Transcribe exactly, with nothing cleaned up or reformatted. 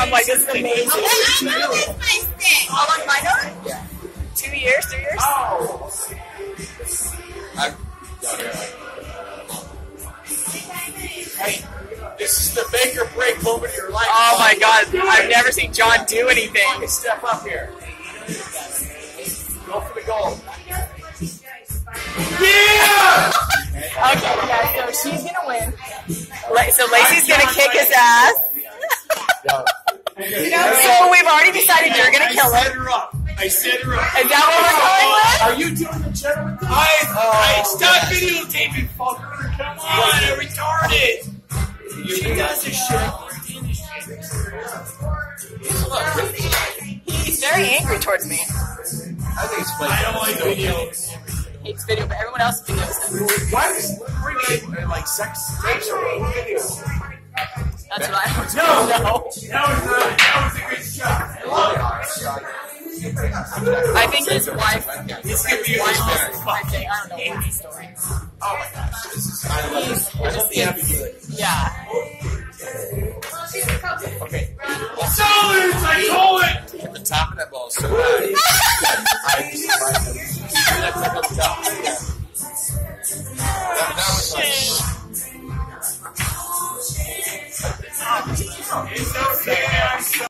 I'm like, this is amazing. I know this my stick. How long have I known it? Yeah. Two years, three years? Oh. I'm, hey, this is the make or break moment of your life. Oh my God, I've never seen John do anything. Step up here. Go for the goal. Yeah! Okay, yeah, so she's gonna win. La- so Lacey's gonna kick his ass. So we've already decided you're gonna kill I set him. her up. I set her up. Is that what Are you doing the gentleman? I, I stop videotaping, fucker. Come on, you're retarded. She does this shit. we're going with? He's very angry towards me. I think it's funny. I don't like videos. Hates video, but everyone else videos him. Why is bringing like sex tapes or videos? That's what I don't No, know. that was a, that was a good shot. I love it. I think his wife, This could be a wife better. is I think, I don't know what the story. Oh my gosh, this is. I love it. I love the ambiguity. Yeah. Okay.